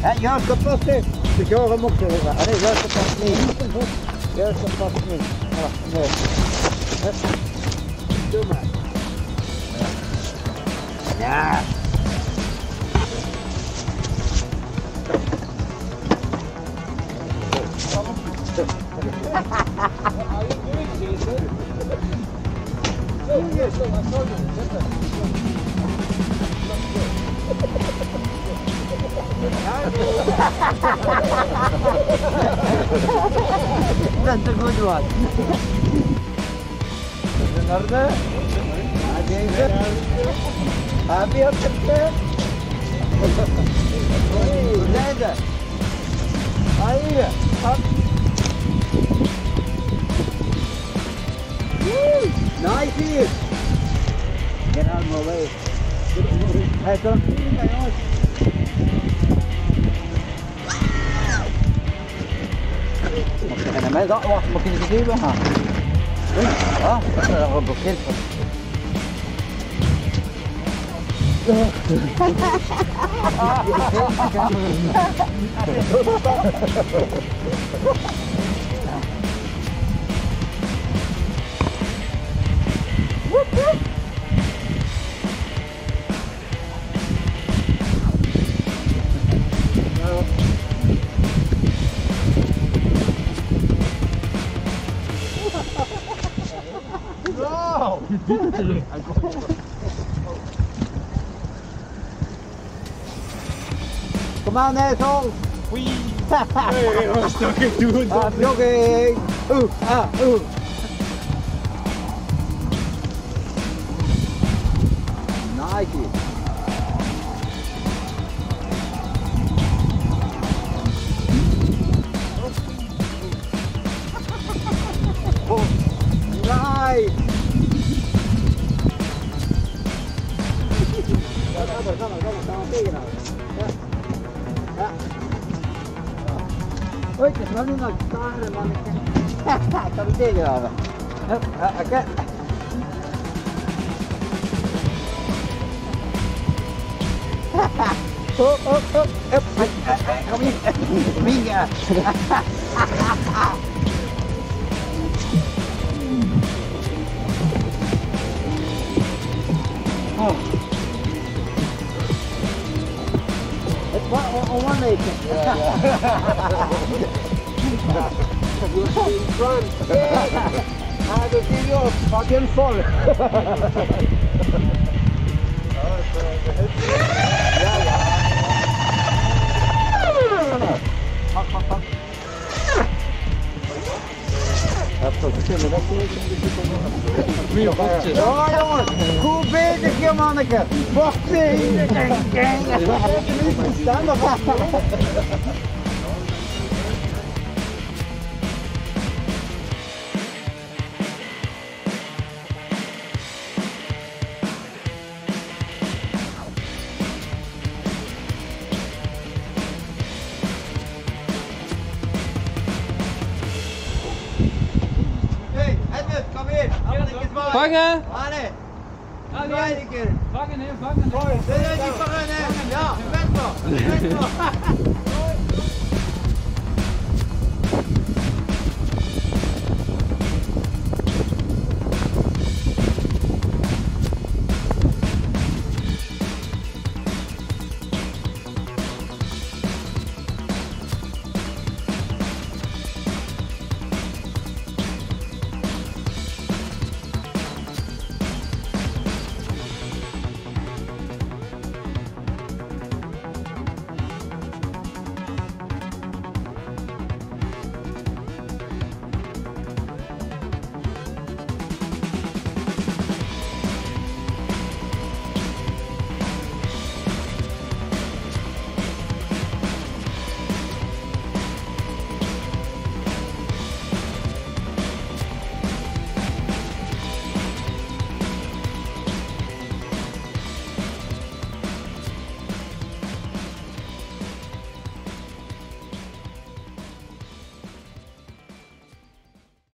Juist kapot is. Dus je hem op te horen. Nee, juist kapot niet. Juist kapot niet. Nee. Doe maar. Ja. That's a good one. Another? Happy up there? Leather. Here. Up. Nice here. Get out of my way. Hey, don't see me, jongens. Maar dat wacht, moet je niet even gaan. Ja, dat is wel geblokkeerd. Come on, asshole! Wee! Hey, I was talking to it. Jogging! Ooh! Nike! Oh, nice! Kom tegen nou. Ja. Oei, het is wel niet naar het staren, man. Ik kan niet tegenhouden. Oké. Kom hier. Minga. Oh. On one leg. Yeah. You're in front. Yeah. I will give you a fucking fall. Oh jongens, goed bezig je manneke. Wacht even. Staan nog op. Vangen! Allee! Vangen, vangen! Ja, weg maar!